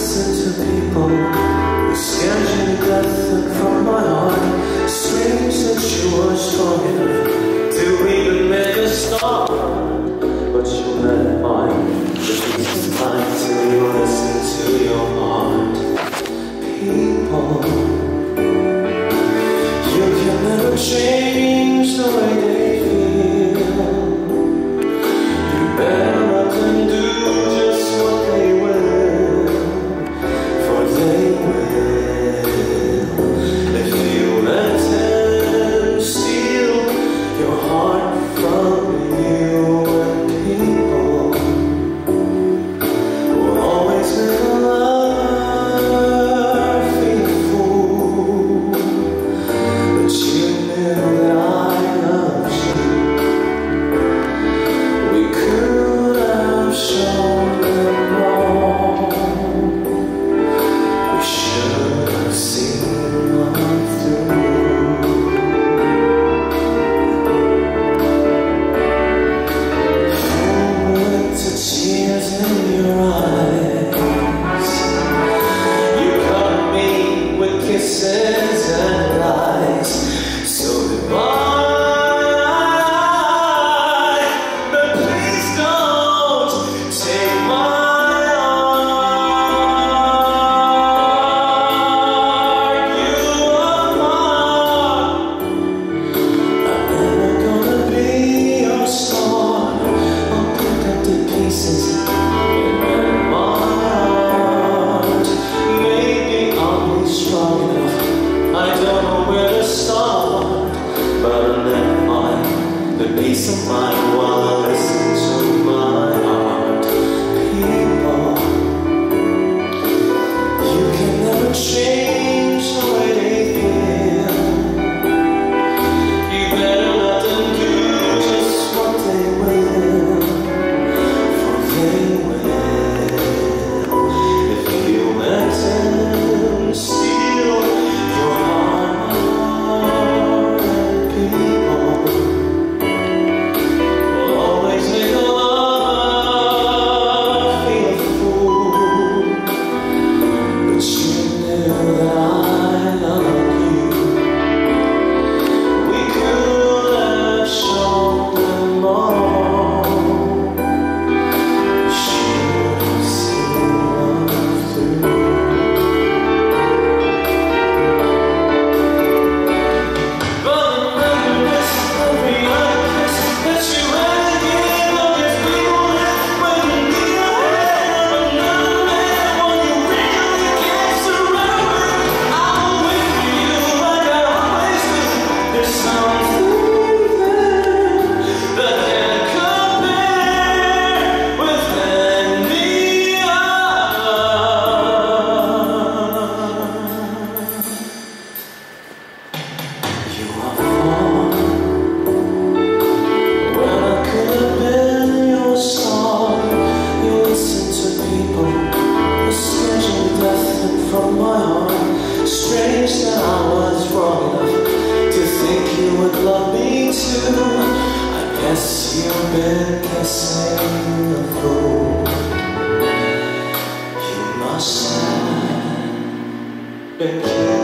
listen to people who schedule death from my heart. Strange that you were strong enough to even make a start, but you let mine repeat some time till you listen to your heart. People, you can never change the way they feel. You better let them do just what they will, for they will. If you let them steal your heart from you, and people will always make a lover feel a fool. But you knew that I loved you. We could have shown them wrong. We should have seen love through. Full with the tears in your eyes, you covered me with kisses and lies. So goodbye, but please don't take my heart. You are mine. I'm never gonna be your star. I'll pick up the pieces and mend my heart. Maybe I'll be strong enough. I don't know where to start, but I'll let mine the peace of mind while I listen to my heart. People, you can never change the way they feel. You better let them do just what they will, for they will. If you let them steal your heart, and people will always make a lover feel a fool. But you knew that I loved you. We could have shown them all. We should have seen love through. But remember this, every other kiss that you ever gave, all these people left when you need a hand, but none man when you really get surrounded. I will wait for you like I always do. There's something there that can't compare with any other. You are far when I could have been your star. You listen to people who schedule death from my heart. Strange that I was wrong enough to think you would love me too. I guess you've been kissing the fool. You must have been kidding.